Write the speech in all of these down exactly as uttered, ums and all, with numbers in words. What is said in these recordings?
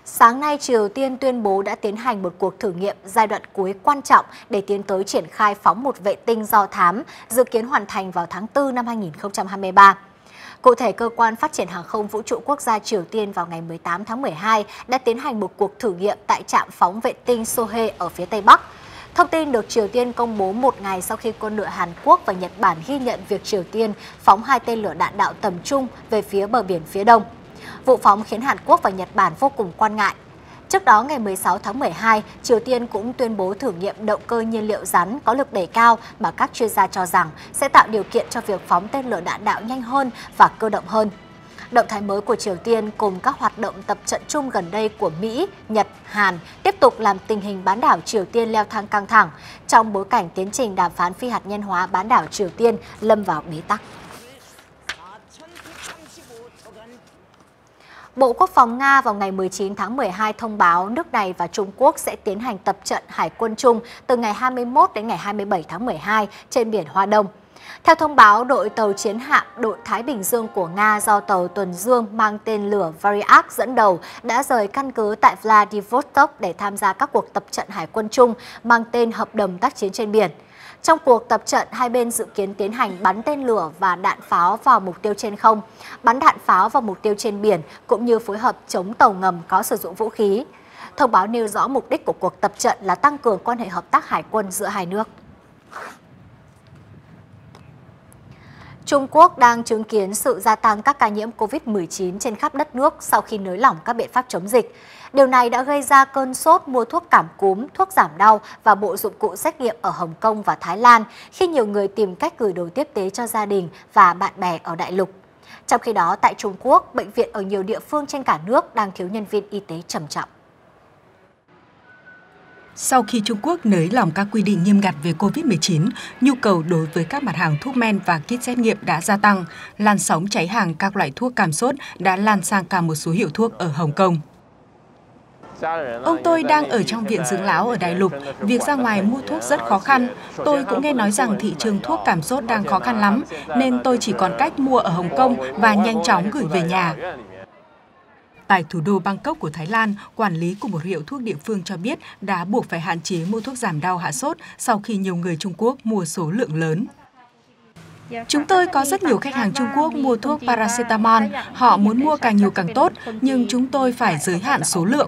Sáng nay, Triều Tiên tuyên bố đã tiến hành một cuộc thử nghiệm giai đoạn cuối quan trọng để tiến tới triển khai phóng một vệ tinh do thám, dự kiến hoàn thành vào tháng tư năm hai nghìn không trăm hai mươi ba. Cụ thể, Cơ quan Phát triển Hàng không Vũ trụ Quốc gia Triều Tiên vào ngày mười tám tháng mười hai đã tiến hành một cuộc thử nghiệm tại trạm phóng vệ tinh Sohae ở phía Tây Bắc. Thông tin được Triều Tiên công bố một ngày sau khi quân đội Hàn Quốc và Nhật Bản ghi nhận việc Triều Tiên phóng hai tên lửa đạn đạo tầm trung về phía bờ biển phía đông. Vụ phóng khiến Hàn Quốc và Nhật Bản vô cùng quan ngại. Trước đó, ngày mười sáu tháng mười hai, Triều Tiên cũng tuyên bố thử nghiệm động cơ nhiên liệu rắn có lực đẩy cao mà các chuyên gia cho rằng sẽ tạo điều kiện cho việc phóng tên lửa đạn đạo nhanh hơn và cơ động hơn. Động thái mới của Triều Tiên cùng các hoạt động tập trận chung gần đây của Mỹ, Nhật, Hàn tiếp tục làm tình hình bán đảo Triều Tiên leo thang căng thẳng trong bối cảnh tiến trình đàm phán phi hạt nhân hóa bán đảo Triều Tiên lâm vào bế tắc. Bộ Quốc phòng Nga vào ngày mười chín tháng mười hai thông báo nước này và Trung Quốc sẽ tiến hành tập trận hải quân chung từ ngày hai mươi mốt đến ngày hai mươi bảy tháng mười hai trên biển Hoa Đông. Theo thông báo, đội tàu chiến hạm đội Thái Bình Dương của Nga do tàu tuần dương mang tên lửa Variak dẫn đầu đã rời căn cứ tại Vladivostok để tham gia các cuộc tập trận hải quân chung mang tên Hợp đồng tác chiến trên biển. Trong cuộc tập trận, hai bên dự kiến tiến hành bắn tên lửa và đạn pháo vào mục tiêu trên không, bắn đạn pháo vào mục tiêu trên biển, cũng như phối hợp chống tàu ngầm có sử dụng vũ khí. Thông báo nêu rõ mục đích của cuộc tập trận là tăng cường quan hệ hợp tác hải quân giữa hai nước. Trung Quốc đang chứng kiến sự gia tăng các ca nhiễm Covid mười chín trên khắp đất nước sau khi nới lỏng các biện pháp chống dịch. Điều này đã gây ra cơn sốt mua thuốc cảm cúm, thuốc giảm đau và bộ dụng cụ xét nghiệm ở Hồng Kông và Thái Lan khi nhiều người tìm cách gửi đồ tiếp tế cho gia đình và bạn bè ở đại lục. Trong khi đó, tại Trung Quốc, bệnh viện ở nhiều địa phương trên cả nước đang thiếu nhân viên y tế trầm trọng. Sau khi Trung Quốc nới lỏng các quy định nghiêm ngặt về Covid mười chín, nhu cầu đối với các mặt hàng thuốc men và kit xét nghiệm đã gia tăng. Làn sóng cháy hàng các loại thuốc cảm sốt đã lan sang cả một số hiệu thuốc ở Hồng Kông. Ông tôi đang ở trong viện dưỡng lão ở Đại Lục. Việc ra ngoài mua thuốc rất khó khăn. Tôi cũng nghe nói rằng thị trường thuốc cảm sốt đang khó khăn lắm, nên tôi chỉ còn cách mua ở Hồng Kông và nhanh chóng gửi về nhà. Tại thủ đô Bangkok của Thái Lan, quản lý của một hiệu thuốc địa phương cho biết đã buộc phải hạn chế mua thuốc giảm đau hạ sốt sau khi nhiều người Trung Quốc mua số lượng lớn. Chúng tôi có rất nhiều khách hàng Trung Quốc mua thuốc paracetamol. Họ muốn mua càng nhiều càng tốt, nhưng chúng tôi phải giới hạn số lượng.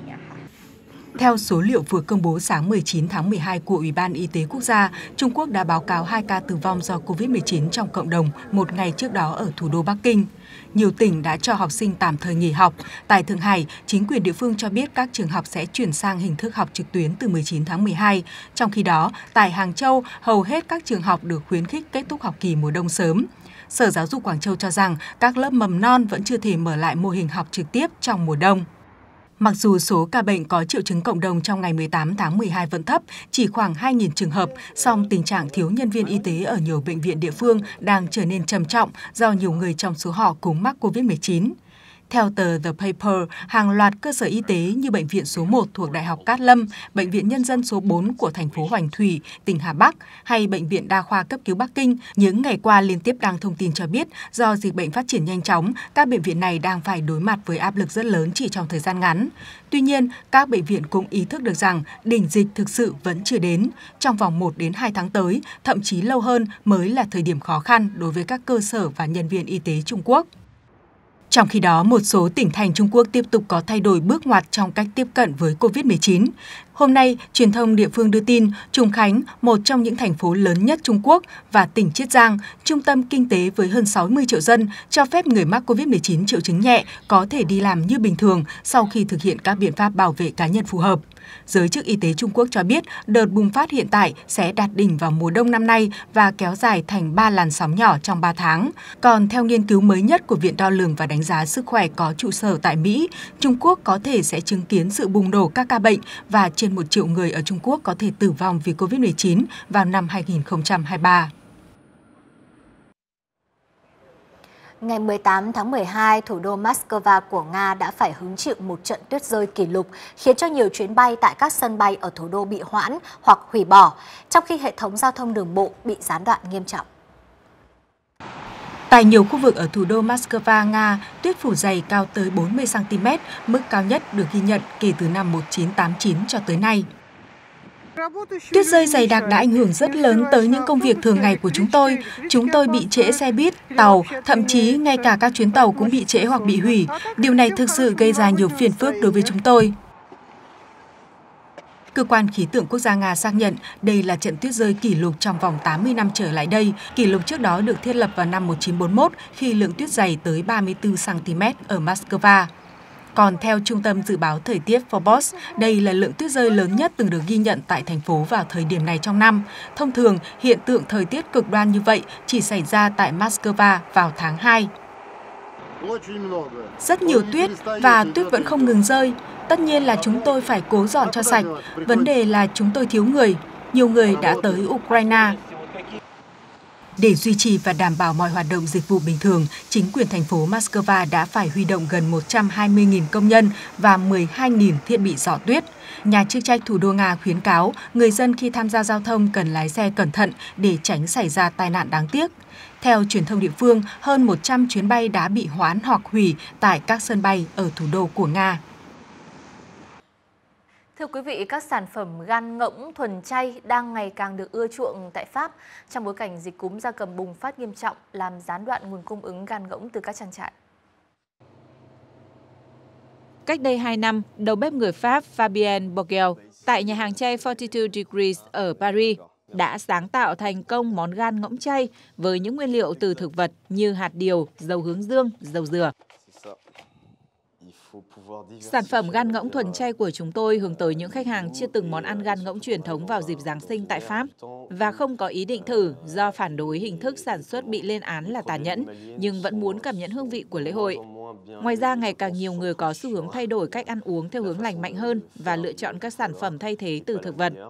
Theo số liệu vừa công bố sáng mười chín tháng mười hai của Ủy ban Y tế Quốc gia, Trung Quốc đã báo cáo hai ca tử vong do Covid mười chín trong cộng đồng một ngày trước đó ở thủ đô Bắc Kinh. Nhiều tỉnh đã cho học sinh tạm thời nghỉ học. Tại Thượng Hải, chính quyền địa phương cho biết các trường học sẽ chuyển sang hình thức học trực tuyến từ mười chín tháng mười hai. Trong khi đó, tại Hàng Châu, hầu hết các trường học được khuyến khích kết thúc học kỳ mùa đông sớm. Sở Giáo dục Quảng Châu cho rằng các lớp mầm non vẫn chưa thể mở lại mô hình học trực tiếp trong mùa đông. Mặc dù số ca bệnh có triệu chứng cộng đồng trong ngày mười tám tháng mười hai vẫn thấp, chỉ khoảng hai nghìn trường hợp, song tình trạng thiếu nhân viên y tế ở nhiều bệnh viện địa phương đang trở nên trầm trọng do nhiều người trong số họ cũng mắc Covid mười chín. Theo tờ The Paper, hàng loạt cơ sở y tế như Bệnh viện số một thuộc Đại học Cát Lâm, Bệnh viện Nhân dân số bốn của thành phố Hoành Thủy, tỉnh Hà Bắc hay Bệnh viện Đa khoa cấp cứu Bắc Kinh những ngày qua liên tiếp đăng thông tin cho biết do dịch bệnh phát triển nhanh chóng, các bệnh viện này đang phải đối mặt với áp lực rất lớn chỉ trong thời gian ngắn. Tuy nhiên, các bệnh viện cũng ý thức được rằng đỉnh dịch thực sự vẫn chưa đến. Trong vòng một đến hai tháng tới, thậm chí lâu hơn mới là thời điểm khó khăn đối với các cơ sở và nhân viên y tế Trung Quốc. Trong khi đó, một số tỉnh thành Trung Quốc tiếp tục có thay đổi bước ngoặt trong cách tiếp cận với Covid mười chín. Hôm nay, truyền thông địa phương đưa tin Trùng Khánh, một trong những thành phố lớn nhất Trung Quốc, và tỉnh Chiết Giang, trung tâm kinh tế với hơn sáu mươi triệu dân, cho phép người mắc Covid mười chín triệu chứng nhẹ có thể đi làm như bình thường sau khi thực hiện các biện pháp bảo vệ cá nhân phù hợp. Giới chức y tế Trung Quốc cho biết đợt bùng phát hiện tại sẽ đạt đỉnh vào mùa đông năm nay và kéo dài thành ba làn sóng nhỏ trong ba tháng. Còn theo nghiên cứu mới nhất của Viện Đo lường và Đánh giá Sức khỏe có trụ sở tại Mỹ, Trung Quốc có thể sẽ chứng kiến sự bùng nổ các ca bệnh và trên một triệu người ở Trung Quốc có thể tử vong vì Covid mười chín vào năm hai nghìn không trăm hai mươi ba. Ngày mười tám tháng mười hai, thủ đô Moscow của Nga đã phải hứng chịu một trận tuyết rơi kỷ lục, khiến cho nhiều chuyến bay tại các sân bay ở thủ đô bị hoãn hoặc hủy bỏ, trong khi hệ thống giao thông đường bộ bị gián đoạn nghiêm trọng. Tại nhiều khu vực ở thủ đô Moscow, Nga, tuyết phủ dày cao tới bốn mươi xăng ti mét, mức cao nhất được ghi nhận kể từ năm một nghìn chín trăm tám mươi chín cho tới nay. Tuyết rơi dày đặc đã ảnh hưởng rất lớn tới những công việc thường ngày của chúng tôi. Chúng tôi bị trễ xe buýt, tàu, thậm chí ngay cả các chuyến tàu cũng bị trễ hoặc bị hủy. Điều này thực sự gây ra nhiều phiền phức đối với chúng tôi. Cơ quan khí tượng quốc gia Nga xác nhận đây là trận tuyết rơi kỷ lục trong vòng tám mươi năm trở lại đây. Kỷ lục trước đó được thiết lập vào năm một nghìn chín trăm bốn mươi mốt khi lượng tuyết dày tới ba mươi tư xăng ti mét ở Moscow. Còn theo Trung tâm Dự báo Thời tiết Phobos, đây là lượng tuyết rơi lớn nhất từng được ghi nhận tại thành phố vào thời điểm này trong năm. Thông thường, hiện tượng thời tiết cực đoan như vậy chỉ xảy ra tại Moscow vào tháng hai. Rất nhiều tuyết và tuyết vẫn không ngừng rơi. Tất nhiên là chúng tôi phải cố dọn cho sạch. Vấn đề là chúng tôi thiếu người. Nhiều người đã tới Ukraine. Để duy trì và đảm bảo mọi hoạt động dịch vụ bình thường, chính quyền thành phố Moscow đã phải huy động gần một trăm hai mươi nghìn công nhân và mười hai nghìn thiết bị dọ tuyết. Nhà chức trách thủ đô Nga khuyến cáo người dân khi tham gia giao thông cần lái xe cẩn thận để tránh xảy ra tai nạn đáng tiếc. Theo truyền thông địa phương, hơn một trăm chuyến bay đã bị hoãn hoặc hủy tại các sân bay ở thủ đô của Nga. Thưa quý vị, các sản phẩm gan ngỗng thuần chay đang ngày càng được ưa chuộng tại Pháp trong bối cảnh dịch cúm gia cầm bùng phát nghiêm trọng làm gián đoạn nguồn cung ứng gan ngỗng từ các trang trại. Cách đây hai năm, đầu bếp người Pháp Fabien Bourgel tại nhà hàng chay bốn mươi hai Degrees ở Paris đã sáng tạo thành công món gan ngỗng chay với những nguyên liệu từ thực vật như hạt điều, dầu hướng dương, dầu dừa. Sản phẩm gan ngỗng thuần chay của chúng tôi hướng tới những khách hàng chưa từng món ăn gan ngỗng truyền thống vào dịp Giáng sinh tại Pháp và không có ý định thử do phản đối hình thức sản xuất bị lên án là tàn nhẫn, nhưng vẫn muốn cảm nhận hương vị của lễ hội. Ngoài ra, ngày càng nhiều người có xu hướng thay đổi cách ăn uống theo hướng lành mạnh hơn và lựa chọn các sản phẩm thay thế từ thực vật.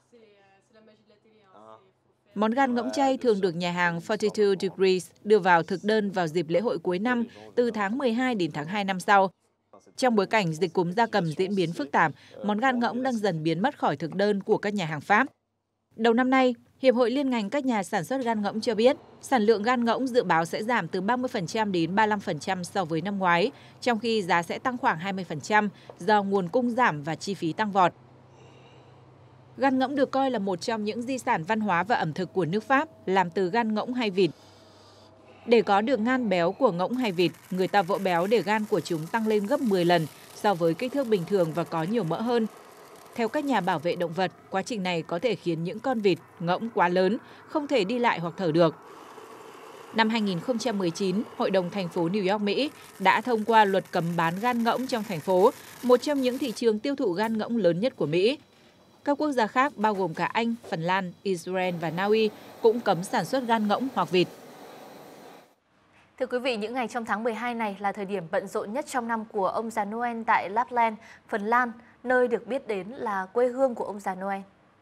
Món gan ngỗng chay thường được nhà hàng bốn mươi hai Degrees đưa vào thực đơn vào dịp lễ hội cuối năm từ tháng mười hai đến tháng hai năm sau. Trong bối cảnh dịch cúm gia cầm diễn biến phức tạp, món gan ngỗng đang dần biến mất khỏi thực đơn của các nhà hàng Pháp. Đầu năm nay, Hiệp hội Liên ngành các nhà sản xuất gan ngỗng cho biết sản lượng gan ngỗng dự báo sẽ giảm từ ba mươi phần trăm đến ba mươi lăm phần trăm so với năm ngoái, trong khi giá sẽ tăng khoảng hai mươi phần trăm do nguồn cung giảm và chi phí tăng vọt. Gan ngỗng được coi là một trong những di sản văn hóa và ẩm thực của nước Pháp, làm từ gan ngỗng hay vịt. Để có được ngan béo của ngỗng hay vịt, người ta vỗ béo để gan của chúng tăng lên gấp mười lần so với kích thước bình thường và có nhiều mỡ hơn. Theo các nhà bảo vệ động vật, quá trình này có thể khiến những con vịt, ngỗng quá lớn, không thể đi lại hoặc thở được. Năm hai nghìn không trăm mười chín, Hội đồng thành phố New York, Mỹ đã thông qua luật cấm bán gan ngỗng trong thành phố, một trong những thị trường tiêu thụ gan ngỗng lớn nhất của Mỹ. Các quốc gia khác bao gồm cả Anh, Phần Lan, Israel và Na Uy cũng cấm sản xuất gan ngỗng hoặc vịt. Thưa quý vị, những ngày trong tháng mười hai này là thời điểm bận rộn nhất trong năm của ông già Noel tại Lapland, Phần Lan, nơi được biết đến là quê hương của ông già Noel.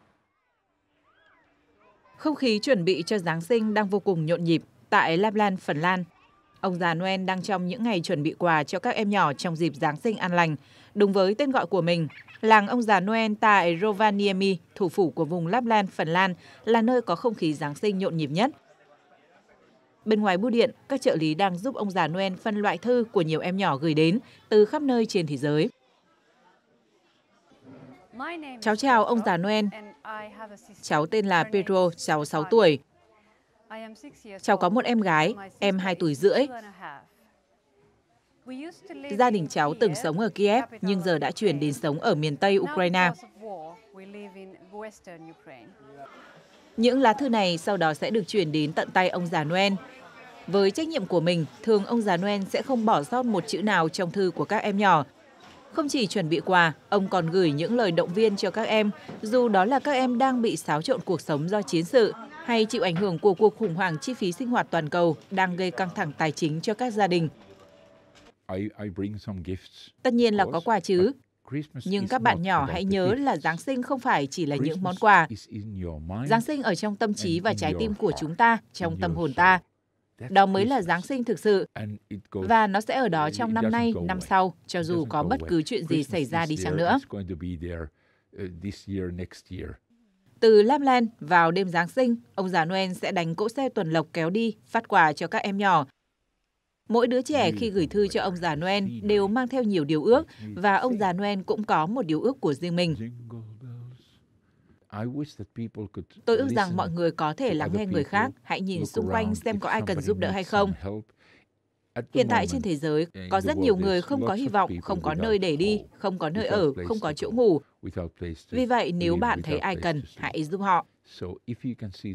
Không khí chuẩn bị cho Giáng sinh đang vô cùng nhộn nhịp tại Lapland, Phần Lan. Ông già Noel đang trong những ngày chuẩn bị quà cho các em nhỏ trong dịp Giáng sinh an lành. Đúng với tên gọi của mình, làng ông già Noel tại Rovaniemi, thủ phủ của vùng Lapland, Phần Lan, là nơi có không khí Giáng sinh nhộn nhịp nhất. Bên ngoài bưu điện, các trợ lý đang giúp ông già Noel phân loại thư của nhiều em nhỏ gửi đến từ khắp nơi trên thế giới. Cháu chào ông già Noel. Cháu tên là Pedro, cháu sáu tuổi. Cháu có một em gái, em hai tuổi rưỡi. Gia đình cháu từng sống ở Kiev nhưng giờ đã chuyển đến sống ở miền Tây Ukraine. Những lá thư này sau đó sẽ được chuyển đến tận tay ông già Noel. Với trách nhiệm của mình, thường ông già Noel sẽ không bỏ sót một chữ nào trong thư của các em nhỏ. Không chỉ chuẩn bị quà, ông còn gửi những lời động viên cho các em, dù đó là các em đang bị xáo trộn cuộc sống do chiến sự hay chịu ảnh hưởng của cuộc khủng hoảng chi phí sinh hoạt toàn cầu đang gây căng thẳng tài chính cho các gia đình. Tất nhiên là có quà chứ. Nhưng các bạn nhỏ hãy nhớ là Giáng sinh không phải chỉ là những món quà. Giáng sinh ở trong tâm trí và trái tim của chúng ta, trong tâm hồn ta. Đó mới là Giáng sinh thực sự. Và nó sẽ ở đó trong năm nay, năm sau, cho dù có bất cứ chuyện gì xảy ra đi chăng nữa. Từ Lapland vào đêm Giáng sinh, ông già Noel sẽ đánh cỗ xe tuần lộc kéo đi, phát quà cho các em nhỏ. Mỗi đứa trẻ khi gửi thư cho ông già Noel đều mang theo nhiều điều ước, và ông già Noel cũng có một điều ước của riêng mình. Tôi ước rằng mọi người có thể lắng nghe người khác, hãy nhìn xung quanh xem có ai cần giúp đỡ hay không. Hiện tại trên thế giới, có rất nhiều người không có hy vọng, không có nơi để đi, không có nơi ở, không có chỗ ngủ. Vì vậy, nếu bạn thấy ai cần, hãy giúp họ.